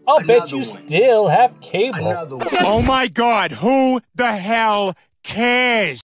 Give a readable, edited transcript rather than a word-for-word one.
I'll bet you still have cable. Oh my God, who the hell cares?